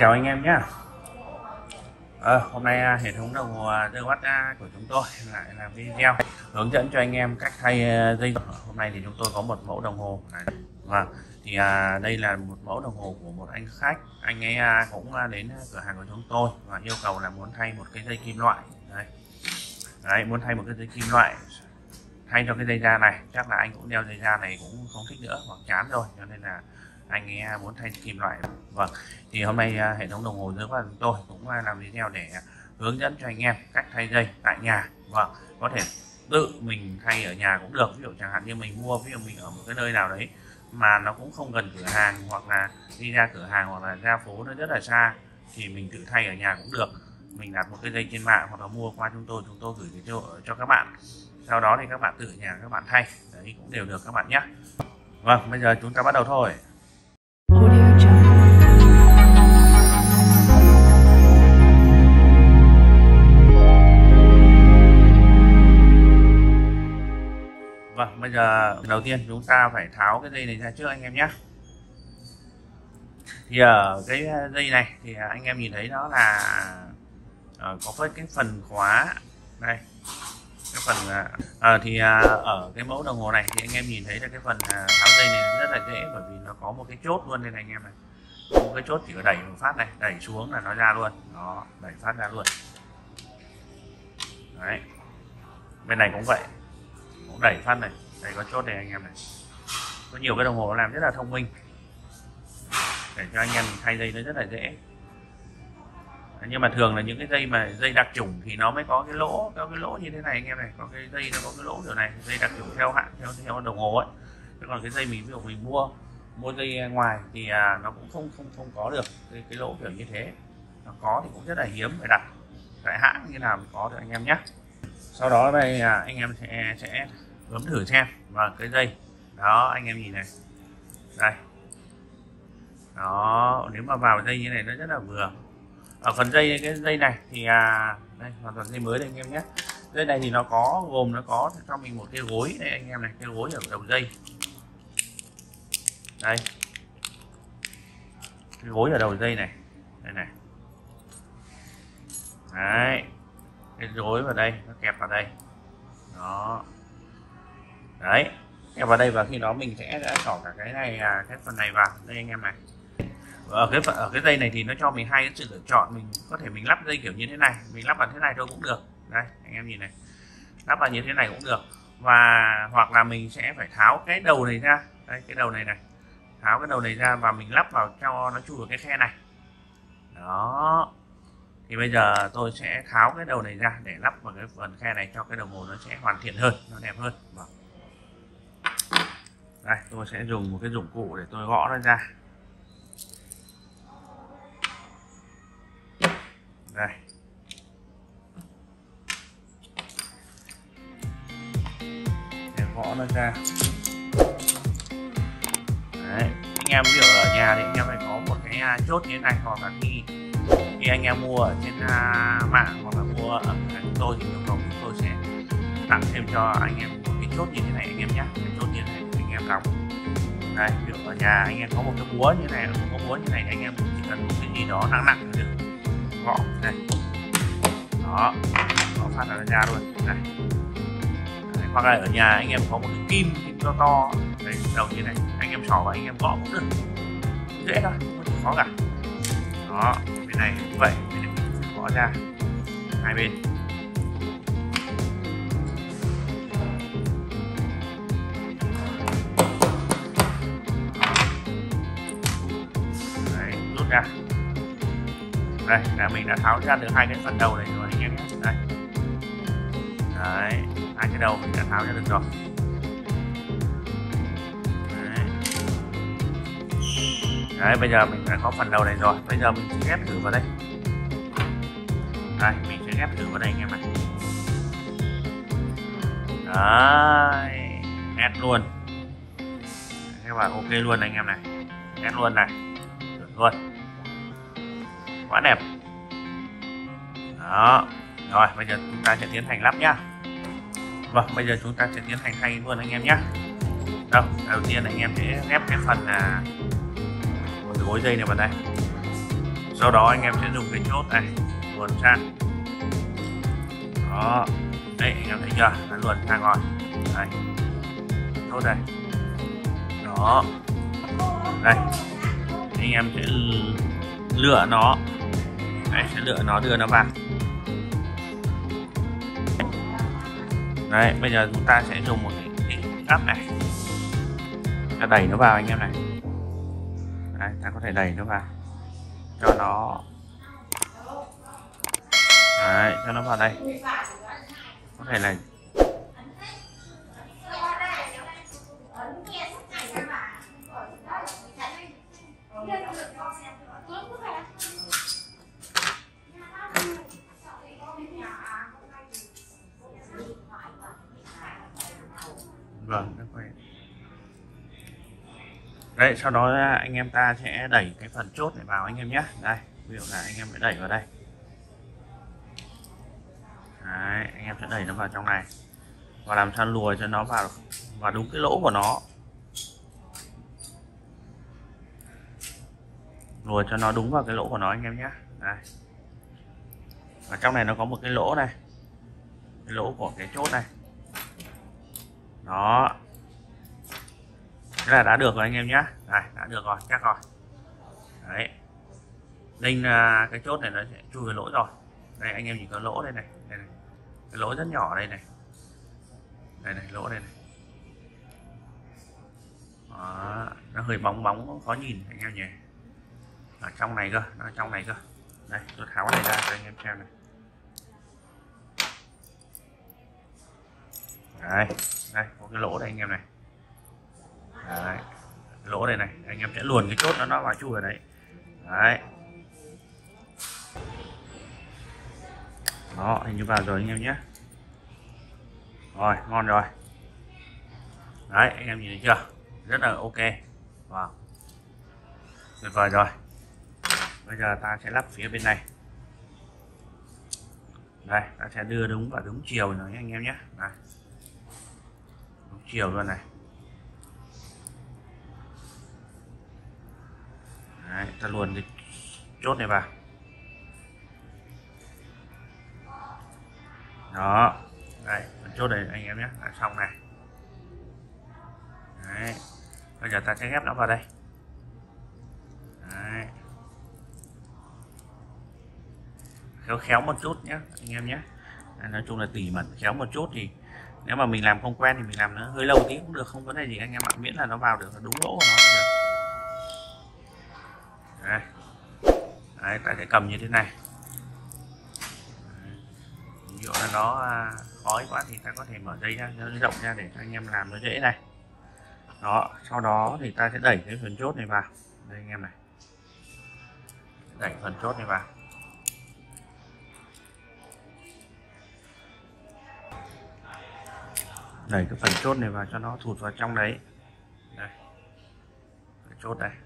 Chào anh em nhé. Hôm nay hệ thống đồng hồ The Watch của chúng tôi lại làm video hướng dẫn cho anh em cách thay dây. Hôm nay thì chúng tôi có một mẫu đồng hồ và thì đây là một mẫu đồng hồ của một anh khách. Anh ấy cũng đến cửa hàng của chúng tôi và yêu cầu là muốn thay một cái dây kim loại. Đấy, muốn thay một cái dây kim loại thay cho cái dây da này. Chắc là anh cũng đeo dây da này cũng không thích nữa hoặc chán rồi, cho nên là anh ấy muốn thay kim loại. Vâng, thì hôm nay hệ thống đồng hồ dưới của chúng tôi cũng làm video để hướng dẫn cho anh em cách thay dây tại nhà. Vâng, có thể tự mình thay ở nhà cũng được. Ví dụ chẳng hạn như mình mua, ví dụ mình ở một cái nơi nào đấy mà nó cũng không gần cửa hàng, hoặc là đi ra cửa hàng hoặc là ra phố nó rất là xa, thì mình tự thay ở nhà cũng được. Mình đặt một cái dây trên mạng hoặc là mua qua chúng tôi gửi cái chỗ cho các bạn, sau đó thì các bạn tự nhà các bạn thay, đấy cũng đều được các bạn nhé. Vâng, bây giờ chúng ta bắt đầu thôi. Vâng, bây giờ đầu tiên chúng ta phải tháo cái dây này ra trước anh em nhé. Thì ở cái dây này thì anh em nhìn thấy đó là có cái phần khóa đây, cái phần thì ở cái mẫu đồng hồ này thì anh em nhìn thấy là cái phần tháo dây này rất là dễ, bởi vì nó có một cái chốt luôn đây này anh em này. Có một cái chốt chỉ có đẩy một phát này, đẩy xuống là nó ra luôn, đó, đẩy phát ra luôn. Đấy, bên này cũng vậy, cũng đẩy phát này, đây có chốt này anh em này. Có nhiều cái đồng hồ nó làm rất là thông minh để cho anh em thay dây nó rất là dễ. Nhưng mà thường là những cái dây mà dây đặc chủng thì nó mới có cái lỗ như thế này anh em này, có cái dây nó có cái lỗ kiểu này, dây đặc chủng theo hãng theo đồng hồ ấy. Chứ còn cái dây mình ví dụ mình mua dây ngoài thì nó cũng không có được cái lỗ kiểu như thế. Nó có thì cũng rất là hiếm, phải đặt tại hãng như nào mới có được anh em nhé. Sau đó đây anh em sẽ bấm thử xem và cái dây đó anh em nhìn này, đây đó, nếu mà vào dây như này nó rất là vừa. Ở phần dây, cái dây này thì đây hoàn toàn dây mới đây anh em nhé. Dây này thì nó có gồm, nó có cho mình một cái gối đây anh em này, cái gối ở đầu dây đây, cái gối ở đầu dây này, đây này, đấy, cái gối vào đây, nó kẹp vào đây, đó, đấy, kẹp vào đây, và khi đó mình sẽ xỏ cả cái này, cái phần này vào đây anh em này. Ở cái dây này thì nó cho mình hai cái sự lựa chọn, mình có thể mình lắp dây kiểu như thế này, mình lắp vào thế này thôi cũng được, đây anh em nhìn này, lắp vào như thế này cũng được, và hoặc là mình sẽ phải tháo cái đầu này ra, đây cái đầu này này, tháo cái đầu này ra và mình lắp vào cho nó chui vào cái khe này, đó. Thì bây giờ tôi sẽ tháo cái đầu này ra để lắp vào cái phần khe này cho cái đồng hồ nó sẽ hoàn thiện hơn, nó đẹp hơn. Đây tôi sẽ dùng một cái dụng cụ để tôi gõ nó ra. Đây, để gõ nó ra. Đấy, anh em ví dụ ở nhà thì anh em phải có một cái chốt như thế này, hoặc là khi anh em mua ở trên mạng hoặc là mua ở cửa hàng chúng tôi thì yêu cầu chúng tôi sẽ tặng thêm cho anh em một cái chốt như thế này anh em nhé. Cái chốt như thế này anh em đóng. Đây, ví dụ ở nhà anh em có một cái búa như này, có búa như này, anh em chỉ cần một cái gì đó nặng được gõ đây, đó, nó phát là ra luôn đây. Đấy, hoặc là ở nhà anh em có một cái kim to đây, đầu như này, anh em xỏ và anh em gõ cũng được, dễ thôi, không có gì khó cả. Đó, bên này cũng vậy, bên này mình gõ ra hai bên. Đấy, rút ra. Đây là mình đã tháo ra được hai cái phần đầu này rồi anh em nhé. Đây, đấy, hai cái đầu mình đã tháo ra được rồi. Đấy, bây giờ mình đã có phần đầu này rồi, bây giờ mình sẽ ghép thử vào đây. Đây, mình sẽ ghép thử vào đây anh em này. Đấy, ghép luôn. Các bạn ok luôn anh em này, ghép luôn này, được luôn, quá đẹp. Đó, rồi bây giờ chúng ta sẽ tiến hành lắp nhá. Vâng, bây giờ chúng ta sẽ tiến hành thay luôn anh em nhé. Đầu tiên anh em sẽ ghép cái phần một cái gối dây này vào đây. Sau đó anh em sẽ dùng cái chốt này luồn sang. Đó, đây anh em thấy chưa, nó luồn sang rồi. Đây, chốt đây. Đó, đây anh em sẽ lựa nó. Đấy, sẽ lựa nó, đưa nó vào. Đấy, bây giờ chúng ta sẽ dùng một cái gắp này, ta đẩy nó vào anh em này. Đấy, ta có thể đẩy nó vào cho nó, đấy, cho nó vào đây. Có thể là vâng, nó quay. Đấy, sau đó anh em ta sẽ đẩy cái phần chốt này vào anh em nhé. Đây, ví dụ là anh em phải đẩy vào đây. Đấy, anh em sẽ đẩy nó vào trong này và làm sao lùa cho nó vào đúng cái lỗ của nó, lùa cho nó đúng vào cái lỗ của nó anh em nhé. Đây, và trong này nó có một cái lỗ này, cái lỗ của cái chốt này. Đó, thế là đã được rồi anh em nhé. Đây, đã được rồi, chắc rồi. Đấy, đinh cái chốt này nó sẽ chui vào lỗ rồi. Đây anh em chỉ có lỗ đây này, đây này, cái lỗ rất nhỏ đây này, đây này, lỗ đây này. Đó, nó hơi bóng bóng khó nhìn anh em nhỉ. Ở trong này cơ, nó ở trong này cơ. Đây, tôi tháo này ra cho anh em xem này. Đây, đây có cái lỗ đây anh em này. Đấy, lỗ đây này, anh em sẽ luồn cái chốt nó vào chui vào đấy. Đấy, đó, hình như vào rồi anh em nhé. Rồi, ngon rồi. Đấy, anh em nhìn thấy chưa, rất là ok. Wow, tuyệt vời rồi. Bây giờ ta sẽ lắp phía bên này. Đây, ta sẽ đưa đúng vào đúng chiều rồi anh em nhé. Đây, đúng chiều luôn này. Đấy, ta luồn cái chốt này vào. Đó, đây, chốt này anh em nhé, đã xong này. Đấy, bây giờ ta sẽ ghép nó vào đây. Đấy, khéo một chút nhé anh em nhé. Nói chung là tỉ mẩn khéo một chút, thì nếu mà mình làm không quen thì mình làm nó hơi lâu tí cũng được, không vấn đề gì anh em ạ, miễn là nó vào được đúng lỗ của nó là được. Đây. Đấy, ta sẽ cầm như thế này. Ví dụ là nó khói quá thì ta có thể mở dây ra, nó rộng ra để cho anh em làm nó dễ này. Đó, sau đó thì ta sẽ đẩy cái phần chốt này vào đây anh em này, đẩy phần chốt này vào. Đẩy cái phần chốt này vào cho nó thụt vào trong đấy. Đây, cái chốt đây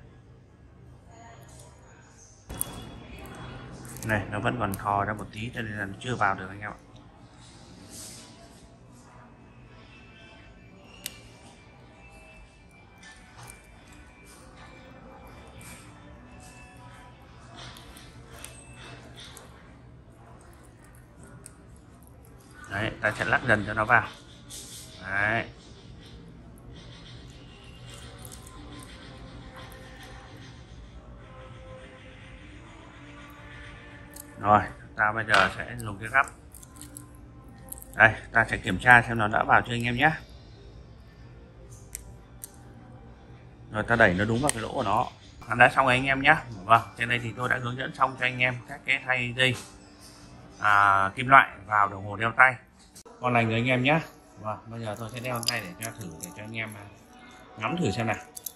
này, nó vẫn còn thò ra một tí cho nên là nó chưa vào được anh em ạ. Đấy, ta sẽ lắc dần cho nó vào. Đấy, rồi ta bây giờ sẽ dùng cái gắp. Đây, ta sẽ kiểm tra xem nó đã vào chưa anh em nhé. Rồi ta đẩy nó đúng vào cái lỗ của nó. Đã xong rồi anh em nhé. Vâng, trên đây thì tôi đã hướng dẫn xong cho anh em các cái thay dây kim loại vào đồng hồ đeo tay. Ngon lành rồi anh em nhé. Vâng, bây giờ tôi sẽ đeo tay để cho thử, để cho anh em ngắm thử xem nào.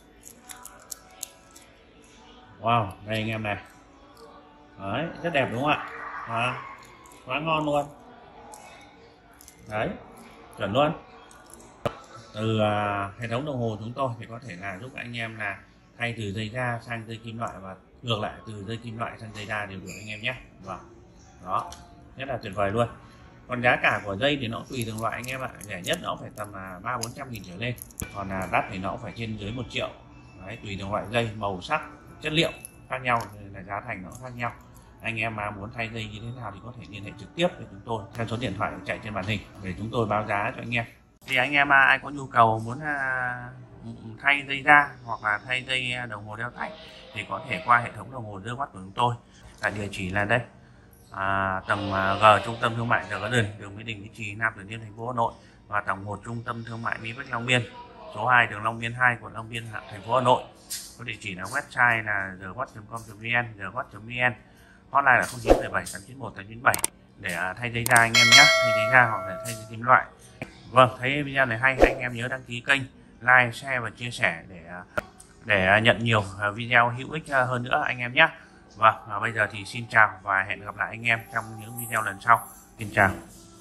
Wow, đây anh em này. Đấy, rất đẹp đúng không ạ? Quá ngon luôn. Đấy, chuẩn luôn. Từ hệ thống đồng hồ chúng tôi thì có thể là giúp anh em là thay từ dây ga sang dây kim loại và ngược lại từ dây kim loại sang dây ga đều được anh em nhé. Vâng, đó, rất là tuyệt vời luôn. Còn giá cả của dây thì nó tùy từng loại anh em ạ. Rẻ nhất nó phải tầm 300-400 nghìn trở lên, còn đắt thì nó phải trên dưới 1 triệu. Đấy, tùy từng loại dây, màu sắc, chất liệu khác nhau nên là giá thành nó khác nhau. Anh em mà muốn thay dây như thế nào thì có thể liên hệ trực tiếp với chúng tôi theo số điện thoại chạy trên màn hình để chúng tôi báo giá cho anh em. Thì anh em ai có nhu cầu muốn thay dây da hoặc là thay dây đồng hồ đeo tay thì có thể qua hệ thống đồng hồ DeWatt của chúng tôi tại địa chỉ là đây, tầng G trung tâm thương mại The Garden, đường Mỹ Đình, Mỹ Trì, Nam Từ Liêm, thành phố Hà Nội, và tầng 1 trung tâm thương mại Mỹ Bách Long Biên, số 2 đường Long Biên 2 quận Long Biên, thành phố Hà Nội. Có địa chỉ là website là thewatt.com.vn, thewatt.vn, hotline là 0977 891 897 để thay dây da anh em nhé, thay dây da hoặc là thay dây kim loại. Vâng, thấy video này hay, anh em nhớ đăng ký kênh, like, share và chia sẻ để nhận nhiều video hữu ích hơn nữa anh em nhé. Vâng, bây giờ thì xin chào và hẹn gặp lại anh em trong những video lần sau. Xin chào.